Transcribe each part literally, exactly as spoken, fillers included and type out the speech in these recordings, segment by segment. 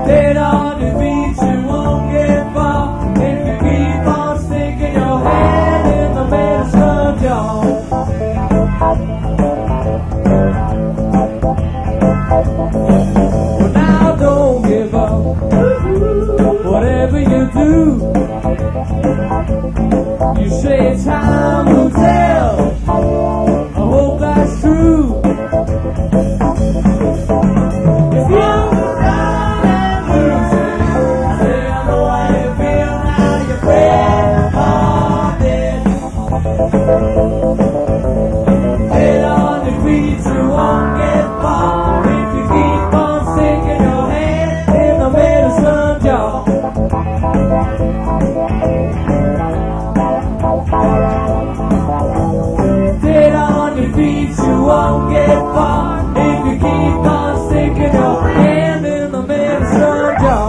Dead on your feet, you won't get far if you keep on sticking your hand in the medicine jar. Well, now don't give up. Whatever you do, you say time will tell. I hope that's true. If you run and lose it, I say I know how you feel now. You're red-hearted. Head on your feet, you won't get far if you keep on sticking your hand in the medicine jar. Dead on your feet, you won't get far if you keep on sticking your hand in the medicine jar.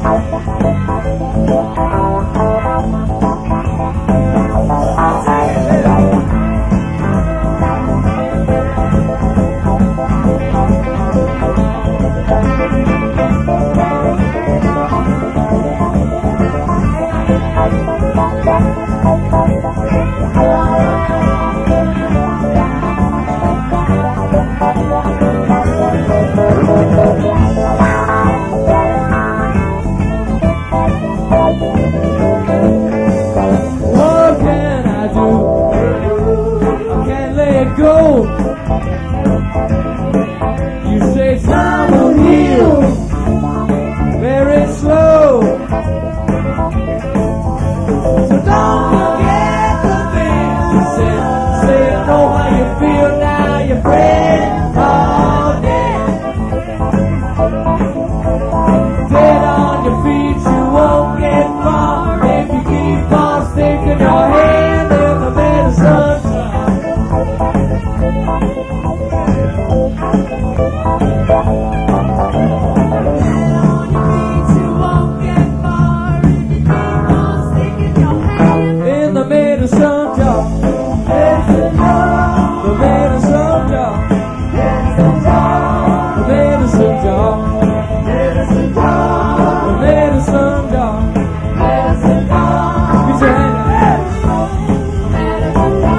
What can I do? I can't let it go. You say time will heal very slow. So don't forget the things you said. Say I know how you feel now. You're red-hearted. Dead on your feet, you won't get far if you keep on sticking your hand in the medicine jar. You won't get far if you keep on sticking your hand in the medicine jar. The medicine jar. The medicine jar. Medicine jar. The medicine jar. Medicine jar. Get your hand in there. Medicine jar.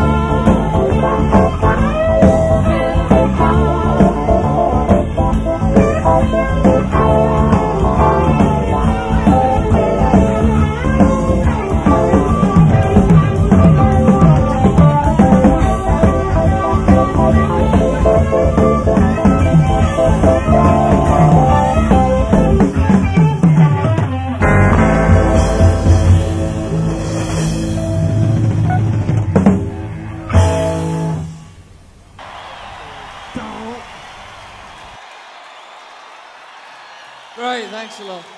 Great, thanks a lot.